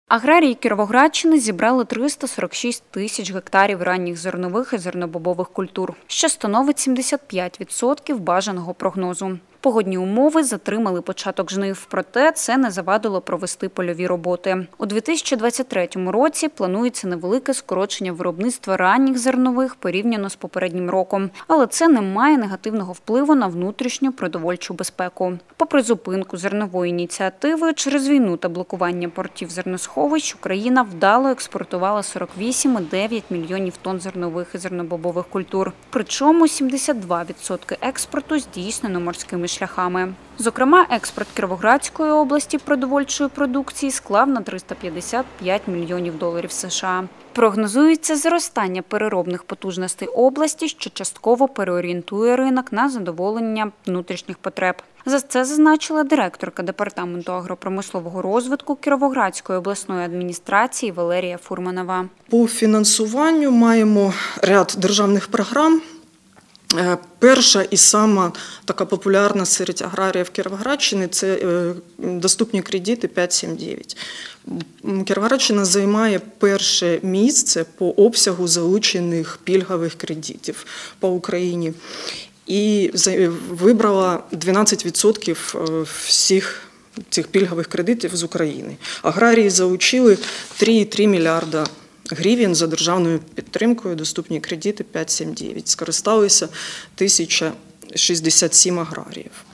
Аграрії Кіровоградщини зібрали 346 тисяч гектарів ранніх зернових і зернобобових культур, що становить 75% бажаного прогнозу. Погодні умови затримали початок жнив, проте це не завадило провести польові роботи. У 2023 році планується невелике скорочення виробництва ранніх зернових порівняно з попереднім роком. Але це не має негативного впливу на внутрішню продовольчу безпеку. Попри зупинку зернової ініціативи, через війну та блокування портів зерносховищ Україна вдало експортувала 48,9 мільйонів тонн зернових і зернобобових культур. Причому 72% експорту здійснено морськими шляхами. Зокрема, експорт Кіровоградської області продовольчої продукції склав на 355 мільйонів доларів США. Прогнозується зростання переробних потужностей області, що частково переорієнтує ринок на задоволення внутрішніх потреб. За це зазначила директорка Департаменту агропромислового розвитку Кіровоградської обласної адміністрації Валерія Фурманова. По фінансуванню маємо ряд державних програм. Перша і сама така популярна серед аграріїв Кіровоградщини – це доступні кредити 5.7.9. Кіровоградщина займає перше місце по обсягу залучених пільгових кредитів по Україні і вибрала 12% всіх цих пільгових кредитів з України. Аграрії залучили 3,3 мільярда гривень за державною підтримкою, доступні кредити 5.7.9. Скористалися 1067 аграріїв.